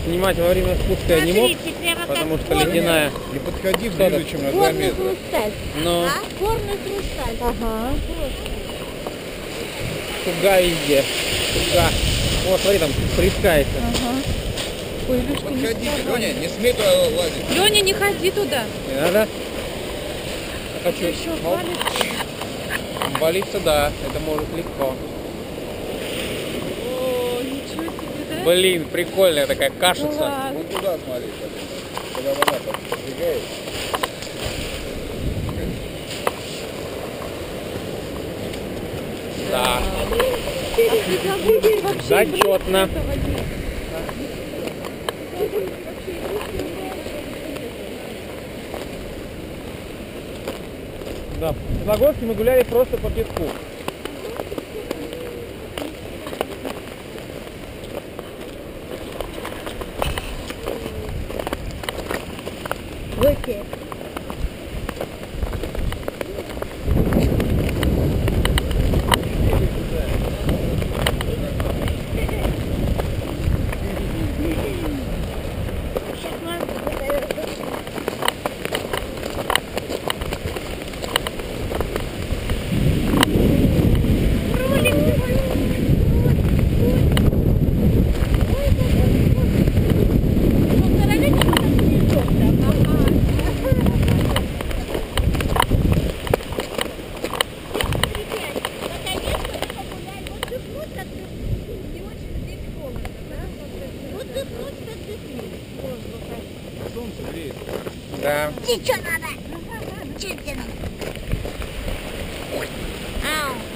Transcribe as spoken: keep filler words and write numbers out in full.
Снимать во время спуска я не мог, потому что ледяная. Не подходи ближе, чем на два метра. Но Горный хрусталь. Ага. туга везде. Туга. О, смотри, там плескается. Ага. Ой, Илюшка, не Подходи, вставай. Леня, не смей туда лазить. Леня, не ходи туда. Не надо. Я хочу. Еще Оп. валится. Валиться, да, это может легко. О, ничего себе, да? Блин, прикольная такая Ну кашица. ладно. Вон туда смотри, когда вода подбегает. Да. А ты забудешь вообще Зачетно. близко этого нет. Да. В Светлогорске мы гуляли просто по песку. Выйти. Солнце греет. Да. Тебе что надо? Что тебе надо? Ау.